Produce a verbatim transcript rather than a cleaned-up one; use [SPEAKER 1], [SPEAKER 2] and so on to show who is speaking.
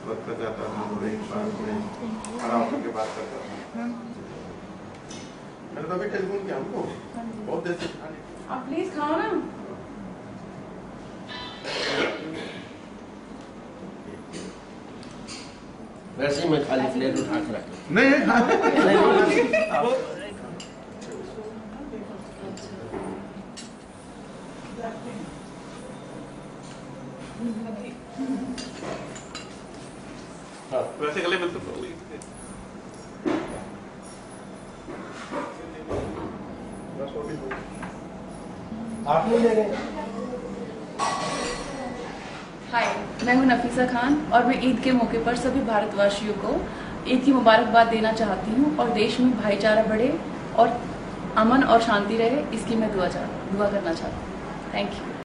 [SPEAKER 1] रखता जाता हूँ और एक बार में खड़ा होकर के बात करता हूँ। मैंने तो अभी टेलीफोन किया हमको बहुत देर से।
[SPEAKER 2] आप प्लीज खाओ ना।
[SPEAKER 3] वैसे ही मैं खाली प्लेट उठा के रख
[SPEAKER 1] नहीं वैसे गले में तो
[SPEAKER 3] आप नहीं ले रहे।
[SPEAKER 2] हाय, मैं हूं नफीसा खान और मैं ईद के मौके पर सभी भारतवासियों को ईद की मुबारकबाद देना चाहती हूं और देश में भाईचारा बढ़े और अमन और शांति रहे, इसकी मैं दुआ चाह दुआ करना चाहती हूँ। Thank you.